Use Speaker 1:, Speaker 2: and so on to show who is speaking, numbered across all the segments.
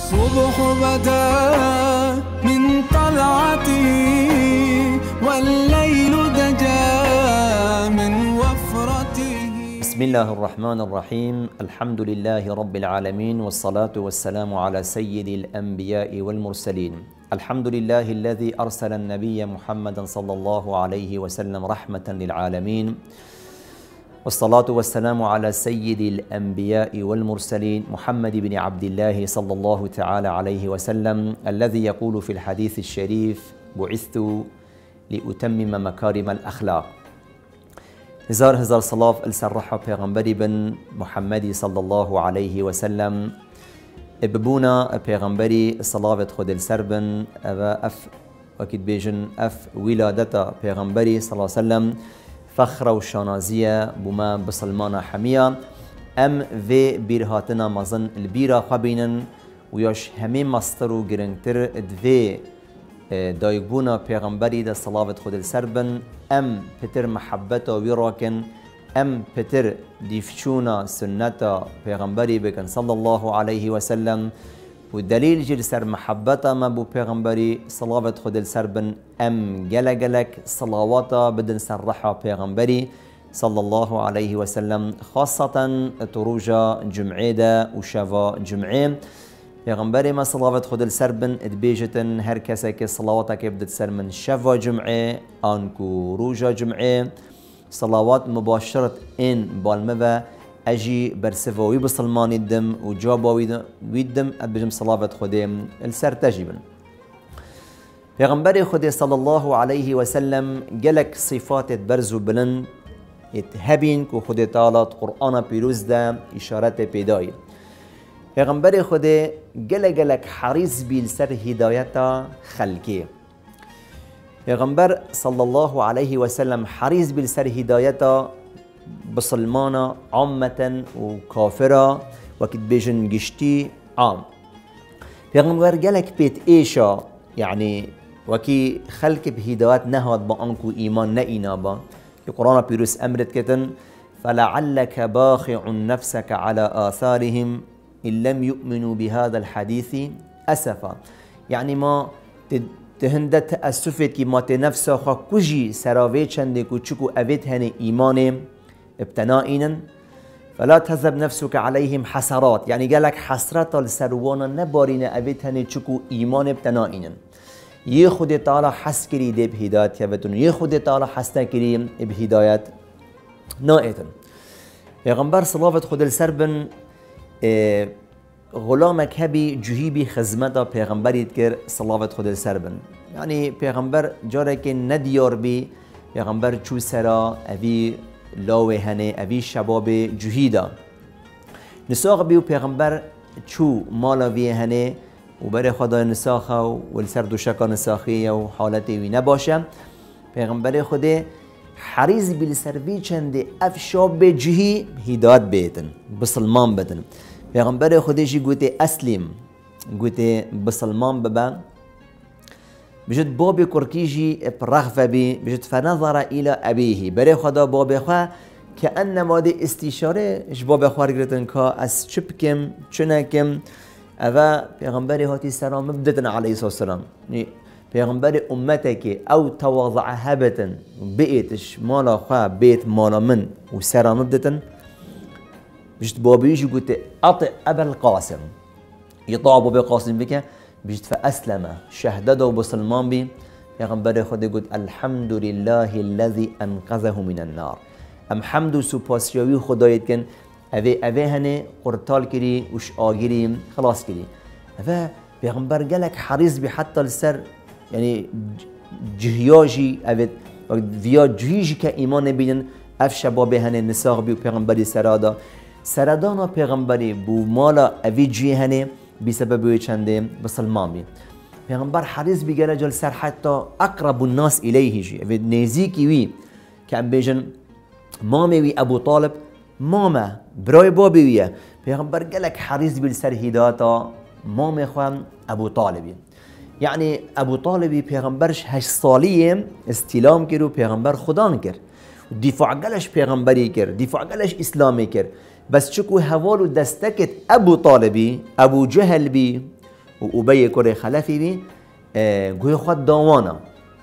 Speaker 1: الصبح بدا من طلعته والليل دجا من وفرته.
Speaker 2: بسم الله الرحمن الرحيم. الحمد لله رب العالمين والصلاة والسلام على سيد الأنبياء والمرسلين. الحمد لله الذي أرسل النبي محمدا صلى الله عليه وسلم رحمة للعالمين، والصلاة والسلام على سيد الأنبياء والمرسلين محمد بن عبد الله صلى الله تعالى عليه وسلم الذي يقول في الحديث الشريف: بعثت لأتمم مكارم الأخلاق. هزار صلاة السرحة پیغمبری بن محمدی صلی الله علیه و سلم ببونا پیغمبری صلاة خود السر بن اف وكيد بيجن اف ولادتا پیغمبری صلی الله علیه و سلم فخر و شانازیه بوما بسلمان حمیه ام و بیرهاتنا مزن البیرا خبینن و یاش همه مستر و گرنگتر دوی دایگبونا پیغمبری دا صلاة خود السر بن ام پتر محبتا ویراکن ام پتر دیفچونا سنتا پیغمبری بکن صلی الله علیه و سلم و دلیل جل سر محبتا ما بو پیغمبری صلاة خود السر بن ام گلک صلواتا بدن سرحا پیغمبری صلى الله عليه وسلم خاصة تروجا جمعه دا و شوا جمعه پیغمبری ما صلاة خود السر بن ادبیجتن هر کسی که صلواتک بدت سر من شوا جمعه آنکو روجا جمعه صلوات مباشرت این بالمه و اجي برسفوي بسلمان الدم وجابا ويدم ادبجم صلاة خود السر تجيبا. پیغمبر خود صلى الله عليه وسلم جلك صفات برزو بلند يتهبين كو خود تعالى قرآن بيروز دا اشارات پیدای. پیغمبر خود گلک حریص بیل سر هدایتا خلقی. پیغمبر صلی الله علیه و سلم حریص بیل سر هدایتا بسلمانا عامتا و کافرا وكد بیجن گشتی عام. پیغمبر گلک بیت ایشا يعني وكي خلق بهدایت نهاد با انکو ایمان نئینا با که قرآن پیروس امرت کتن فلعلك باخع نفسك على آثارهم إن لم يؤمنوا بهذا الحديث أسفا. يعني ما تهندت تأسفت كي ما تنفسا خا كجي سراوي چنده كوچكو أبيت هني إيمان ابتنائنا فلا تذهب نفسك عليهم حسرات. يعني قالك حسرات السروانا نبارين أبيت هني چكو إيمان ابتنائنا يخد تعالى حس كري دي بهداية يبتون يخد تعالى حسنا كري بهداية نائتا. پیغمبر صلاة خود السربن غلامك هبي جهيبي خزمتا پیغمبريت كر صلاة خود السربن. يعني پیغمبر جارك نديار بي پیغمبر چو سرا اوي لاوه هنه اوي شباب جهيدا نساق بي و پیغمبر چو مالا وي هنه و بر خدا نساخه و السر دوشکا نساخيه و حالته وي نباشه پیغمبر خود حریص بیل سروی چنده اف شاب جهی هدایت بیتن بسلمان بدن. پیغمبر خودشی گوته اسلم گوته بسلمان ببا بجد باب کرکیجی برغف بی بجد فنظر الى ابیه بره خدا باب خواه که انما ده استشاره اش باب خواه گرتن که از چپ کم چنکم اوه پیغمبر هاتی سلام بدتن علیه السلام پیغمبر امته که او تواضع هبتن بیتش مالا خواه بیت مالا من و سرام بدتن بجد بابيجي قلت أطع أبا القاسم يطاع بابي قاسم بك بجد فأسلم شهدده بسلمان بي پیغمبر خود قلت الحمد لله الذي أنقذه من النار. ام حمد و سپاسیاوی خدایت کن اوه هنه قرطال کری وش آگیری خلاص کری. اوه پیغمبر گلک حریص بی حتی السر يعني جهياجي أبد ويا جهيجي كإيمان بينن أف شباب هني نساق بيو پیغمبري سرادا سردانا پیغمبري بو مالا أبي جي هني بسبب چنده بسلمان بي پیغمبر حريص بيجرى جل سر حتى أقرب الناس إليه جي أبد نزيكي وي كأم بيجن مامي وي أبو طالب ماما براي بابي ويا پیغمبر قالك حريص بالسر هداتا مامي خوام أبو طالبي يعني ابو طالبی پیغمبرش 8 سالیه استلام کرد و پیغمبر خدا نکرد دفاع گلش پیغمبری کرد دفاع گلش اسلامی کرد بس چکو حوالو دستکت ابو طالبی ابو جهل بی و ابی کره خلفی بی گوی خود داوانا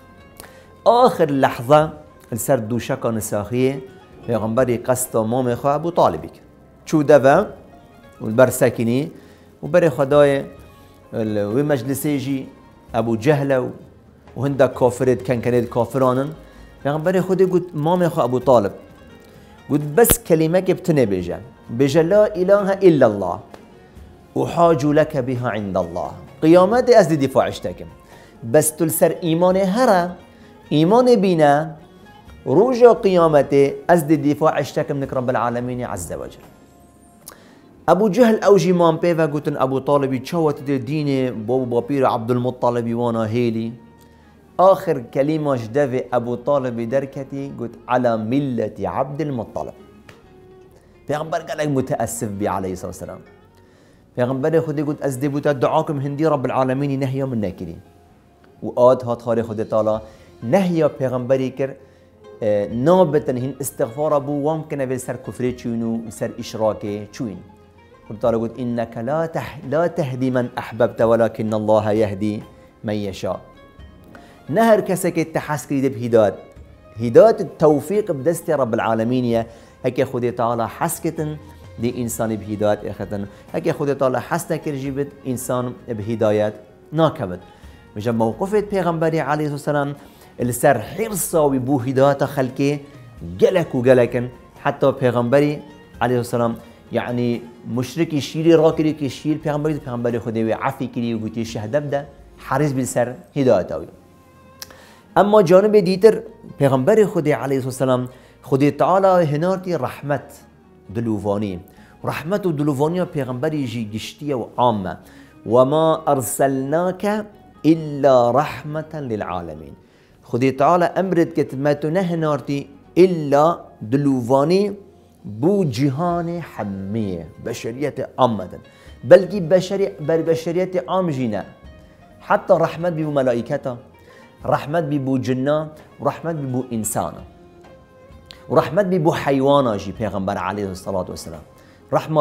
Speaker 2: آخر لحظه السر دوشکا نساخیه پیغمبری قصد مام خواه ابو طالبی کرد چو دفع و بر ساکنی و بر خدای و مجلسی جی ابو جهل و هنده کافرت کنید کافرانن پیغمبر خودی گفت مام خواه ابو طالب گفت بس کلمه که بتنه بجه لا اله الا الله احاج لك بها عند الله قیامت از دفاعش تکم بس تل سر ایمان هره ایمان بینه روجا قیامت از دفاعش تکم نک رب العالمین عز وجل ابو جهل اوجی مام پی و گوتن ابو طالبی چوات دین بابو باپیر عبدالمطلبی وانا هیلی آخر کلمه دو ابو طالبی درکتی گوت على ملت عبدالمطلب پیغمبر قال متاسف بی علیه الصلاة والسلام پیغمبر خودی گوت از دبوتا دعاکم هندی رب العالمین نهیا من نکری و آد هات خار خود تعالی نهیا پیغمبری کر نابتن هن استغفار ابو وام کنه به سر کفری چونو سر اشراک چون خود تعالی گوت انک لا تهدی من احببت ولكن الله يهدي من يشاء نه هر کسی که تحس کرده به هدایت التوفیق بدست رب العالمین هک خود تعالی حس کتن دی انسان به هدایت اختن هک خود تعالی حس نکر جیبت انسان به هدایت ناکبد میشه موقفت پیغمبری علیه السلام السر حرصا و بو هدایت خلقه گلک و گلکن حتی پیغمبری علیه السلام یعنی مشرکی شیری را کری که شیر پیغمبری خودی و عفی کری و گوتی شهده بده حریص بالسر هدایت آوی اما جانب دیتر پیغمبر خودی علیه السلام خودی تعالی هنارتی رحمت دلوفانی رحمت و دلوفانی پیغمبری جی گشتی و عامه و ما ارسلناک الا رحمة للعالمین خودی تعالی امرت کت ما تو نه هنارتی الا دلوفانی بو جهان حمیه بشریت عامه بلکه بشریت عام جینا حتی رحمت بی ملائکتا رحمت بی بو جنة ورحمت بی بو انسانا ورحمت بی بو حیوانا جی پیغمبر علیه الصلاة والسلام رحمه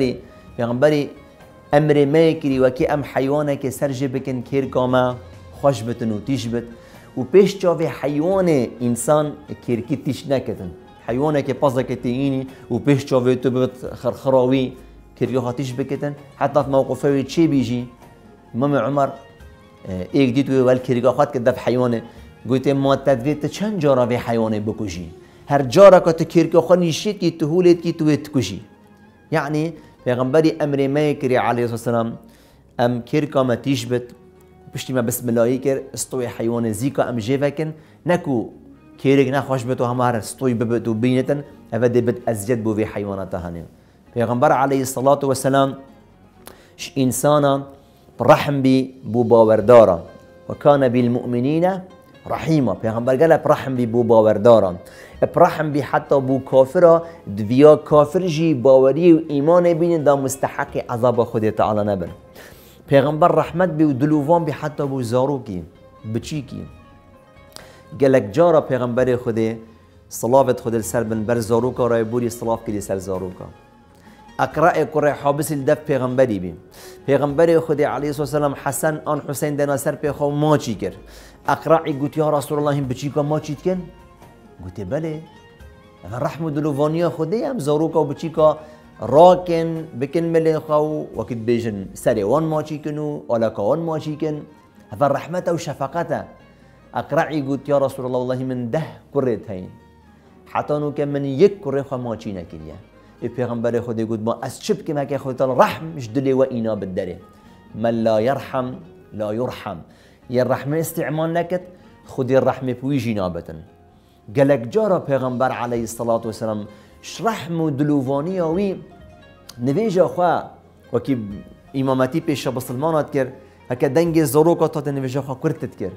Speaker 2: پیغمبری امر میکری و که ام حیوانه که سرجه بکن کیر کاما خوش بتن و تیش بت و پیش چاوی حیوان انسان کیر کی تیش نکتن حیوانه که پازه کتی اینی و پیش چاوی تو بت خرخراوی کیر تیش بکتن حتی موقفه چی بیجی امام عمر ایک دیت و ول کیرگاه خود که دف حیوانه گویته ما تدویت چند جارا به حیوانه بکشی هر جارا که تو کیرگاه خود نیشید کی تو هولید کی تو تکشی یعنی پیغمبری امر میکری علیه السلام ام کیرگاه ما تیش بت پشتی ما بسم الله کر استوی حیوان زیکا ام جیوکن نکو کیرگ نخوش بتو همار استوی ببتو بینتن افده بت ازجد بو به حیوانات هنیم پیغمبر علیه الصلاة والسلام انسانا رحم بی بو باوردارا و کان بالمؤمنین رحیما پیغمبر قال برحم بی بو باوردارا برحم بی حتی بو کافرا دویا کافر جی باوری و ایمان بین دا مستحق عذاب خود تعالی نبن پیغمبر رحمت بی و دلووان بی حتی بو زاروکی بچی کی گلک جارا پیغمبر خود صلافت خود سر بن بر زاروکا رای بوری صلاف کلی سر زاروکا اقرأ قرأ حابس الدف پیغمبری بی پیغمبر خود علیه السلام حسن آن حسین دنا سر پیخوا ما چی کرد اقرأ گوت یا رسول الله هم بچی کا ما چیت کن گوت بله رحم و دلوانیا خودی هم زاروکا و بچی کا راکن بکن ملی خو وقت بیجن سری وان ما چی کنو آلکا وان ما چی کن هذا رحمت و شفقته اقرأ گوت یا رسول الله والله من ده کرت هین حتی نو که من یک کره خوا ما چی نکریه پیغمبر خودی گفت ما از چپ که مکه خود تعالی رحمش دلی و اینا بدره من لا يرحم لا يرحم ی رحمه استعمال نکت خودی رحمه پویجی نابتن گلک جارا پیغمبر علیه الصلاة والسلام رحم و دلووانی وی نویجا خواه وکی امامتی پیش بسلمانات کرد هکا دنگ زروکا تا نویجا خواه کرتت کرد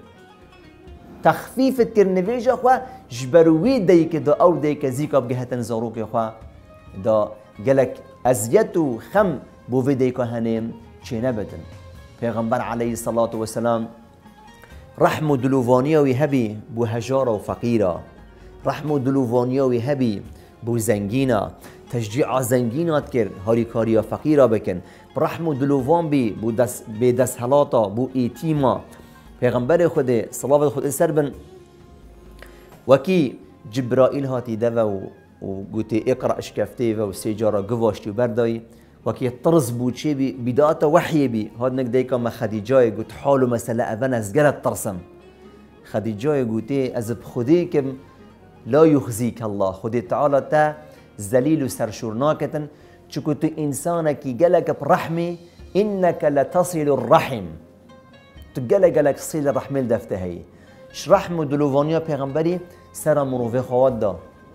Speaker 2: تخفیفت کرد نویجا خواه جبروی دی که دا او دی که زیکا بگهتن زروک خواه دا گلک ازیت و خم بو ویدی که هنیم چه نبتن پیغمبر علیه الصلاة والسلام رحم و دلووانی وی هبی بو هجار و فقیرا رحم و دلووانی وی هبی بو زنگینا تشجیع زنگینات کرد هاری کاریا فقیرا بکن برحم و دلوان بی بو به دست حلاتا بو ایتیما پیغمبر خود صلوات خود سر بن وکی جبرائیل هاتی دو و گوتی اقرأ اشکفته و سیجارا گواشتی و بردایی وکی طرز بود چه بی بداعت وحی بی هاد نک دیکا ما خدیجای گوت حالو مسئله اون از گرد ترسم خدیجای گوتی از بخودی کم لا یخزیک الله خودی تعالی تا زلیل و سرشور ناکتن چکو تو انسانکی گلک برحمی انک لتصل الرحم تو گلک صیل الرحمل دفته هی رحم و دلوانیا پیغمبری سر مروفه خواد دا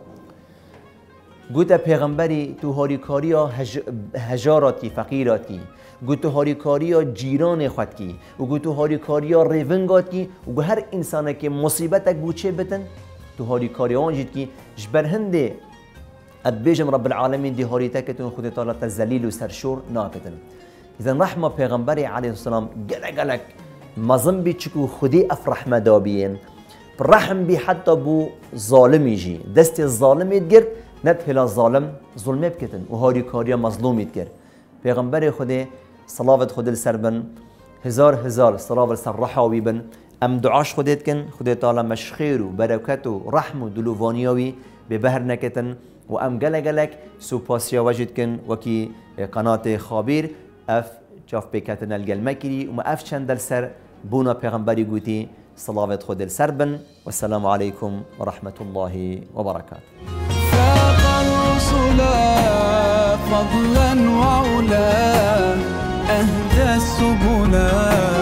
Speaker 2: گوته پیغمبری تو هاریکاریا هجاراتی فقیراتی گوته هاریکاریا جیران خود کی و گوته هاریکاریا ریونگات کی و گو هر انسانه که مصیبتک بوچه بتن تو هاریکاریا آنجید کی جبر هنده ادبیجم رب العالمین دی هاریتکتون خود تعالی تزلیل و سرشور ناکتن اذن رحمه پیغمبری علیه السلام گلک مظن بی چکو خودی افرح مدابین رحم بی حتی بو ظالمی جی دست ظالمیت گرد ند هلا ظالم ظلمه بکتن و هاری کاریا مظلومیت کرد پیغمبر خود صلاوت خود سر بن هزار صلاوت سر رحاوی بن ام دعاش خودت کن خود تعالی مشخیر و برکت و رحم و دلوانیاوی به بهر نکتن و ام گلک سوپاسیا وجد کن وکی قنات خابیر اف جاف بکتن الگلمکری و ما اف چند دل سر بونا پیغمبری گوتی صلاوت خود سر بن والسلام عليكم ورحمة الله وبركاته
Speaker 1: فاق الرسل فضلا وعلا أهدى السبلا